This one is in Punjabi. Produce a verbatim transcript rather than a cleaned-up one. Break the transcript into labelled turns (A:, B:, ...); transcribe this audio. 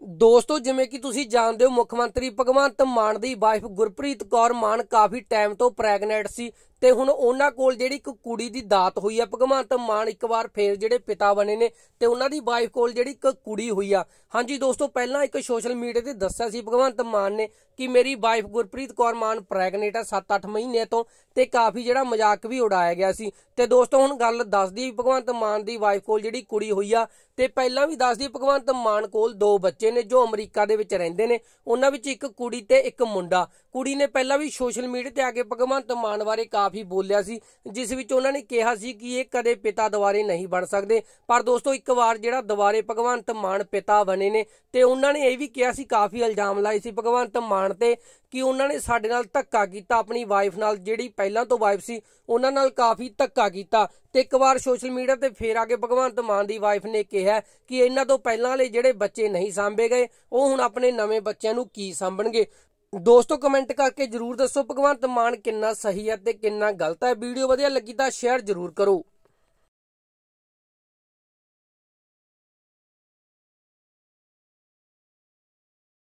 A: ਦੋਸਤੋ ਜਿਵੇਂ ਕਿ ਤੁਸੀਂ ਜਾਣਦੇ ਹੋ ਮੁੱਖ ਮੰਤਰੀ ਭਗਵੰਤ ਮਾਨ ਦੀ ਵਾਈਫ ਗੁਰਪ੍ਰੀਤ ਕੌਰ ਮਾਨ ਕਾਫੀ ਟਾਈਮ ਤੋਂ ਪ੍ਰੈਗਨੈਂਟ ਸੀ ਤੇ ਹੁਣ ਉਹਨਾਂ ਕੋਲ ਜਿਹੜੀ ਇੱਕ ਕੁੜੀ ਦੀ ਦਾਤ ਹੋਈ ਆ। ਭਗਵੰਤ ਮਾਨ ਇੱਕ ਵਾਰ ਫੇਰ ਜਿਹੜੇ ਪਿਤਾ ਬਣੇ ਨੇ ਤੇ ਉਹਨਾਂ ਦੀ ਵਾਈਫ ਕੋਲ ਜਿਹੜੀ ਇੱਕ ਕੁੜੀ ਹੋਈ ਆ। ਹਾਂਜੀ ਦੋਸਤੋ, ਪਹਿਲਾਂ ਇੱਕ ਸੋਸ਼ਲ ਮੀਡੀਆ ਤੇ ਦੱਸਿਆ ਸੀ ਭਗਵੰਤ ਮਾਨ ਨੇ ਕਿ ਮੇਰੀ ਵਾਈਫ ਗੁਰਪ੍ਰੀਤ ਕੌਰ ਮਾਨ ਪ੍ਰੈਗਨੈਂਟ ਆ ਸੱਤ ਅੱਠ ਮਹੀਨੇ ਤੋਂ, ਤੇ ਕਾਫੀ ਜਿਹੜਾ ਮਜ਼ਾਕ ਵੀ ਉਡਾਇਆ ਗਿਆ ਸੀ। ਤੇ ਦੋਸਤੋ ਹੁਣ ਗੱਲ ਦੱਸਦੀ ਭਗਵੰਤ ਮਾਨ ਦੀ ਵਾਈਫ ਕੋਲ ਜਿਹੜੀ ਕੁੜੀ ਹੋਈ ਆ, ਤੇ ਪਹਿਲਾਂ ਵੀ ਦੱਸਦੀ ਭਗਵੰਤ ਮਾਨ ਕੋਲ ਦੋ ਬੱਚੇ ਨੇ ਜੋ ਅਮਰੀਕਾ ਦੇ ਵਿੱਚ ਰਹਿੰਦੇ ਨੇ, ਉਹਨਾਂ ਵਿੱਚ ਇੱਕ ਕੁੜੀ ਤੇ ਇੱਕ ਮੁੰਡਾ। ਕੁੜੀ ਨੇ ਪਹਿਲਾਂ ਵੀ ਸੋਸ਼ਲ ਮੀਡੀਆ ਤੇ ਆ ਕੇ ਭਗਵੰਤ ਮਾਨ ਬਾਰੇ ਕਾਫੀ ਬੋਲਿਆ ਸੀ, ਜਿਸ ਵਿੱਚ ਉਹਨਾਂ ਨੇ ਕਿਹਾ ਸੀ ਕਿ ਇਹ ਕਦੇ ਪਿਤਾ ਦੁਬਾਰੇ ਨਹੀਂ ਬਣ ਸਕਦੇ। ਪਰ ਦੋਸਤੋ ਇੱਕ ਵਾਰ ਜਿਹੜਾ ਦੁਬਾਰੇ ਭਗਵੰਤ ਮਾਨ ਪਿਤਾ ਬਣੇ ਨੇ ਤੇ ਉਹਨਾਂ ਨੇ ਇਹ ਵੀ ਕਿਹਾ ਸੀ, ਕਾਫੀ ਇਲਜ਼ਾਮ ਲਾਏ ਸੀ ਭਗਵੰਤ ਮਾਨ ਤੇ ਕਿ ਉਹਨਾਂ ਨੇ ਸਾਡੇ ਨਾਲ ਧੱਕਾ ਕੀਤਾ, ਆਪਣੀ ਵਾਈਫ ਨਾਲ ਜਿਹੜੀ ਪਹਿਲਾਂ ਤੋਂ ਵਾਈਫ ਸੀ ਉਹਨਾਂ ਨਾਲ ਕਾਫੀ ਧੱਕਾ ਕੀਤਾ। ਤੇ ਇੱਕ ਵਾਰ ਸੋਸ਼ਲ ਮੀਡੀਆ ਤੇ ਫੇਰ ਆ ਕੇ ਭਗਵੰਤ ਮਾਨ ਦੀ ਵਾਈਫ ਨੇ ਕਿਹਾ ਕਿ ਇਹਨਾਂ ਤੋਂ ਪਹਿਲਾਂ ਵਾਲੇ ਜਿਹੜੇ ਬੱਚੇ ਨਹੀਂ ਸਾਂਭੇ ਗਏ ਉਹ ਹੁਣ ਆਪਣੇ ਨਵੇਂ ਬੱਚਿਆਂ ਨੂੰ ਕੀ ਸਾਂਭਣਗੇ। ਦੋਸਤੋ ਕਮੈਂਟ ਕਰਕੇ ਜਰੂਰ ਦੱਸੋ ਭਗਵੰਤ ਮਾਨ ਕਿੰਨਾ ਸਹੀ ਹੈ ਤੇ ਕਿੰਨਾ ਗਲਤ ਹੈ। ਵੀਡੀਓ ਵਧੀਆ ਲੱਗੀ ਤਾਂ ਸ਼ੇਅਰ ਜਰੂਰ ਕਰੋ।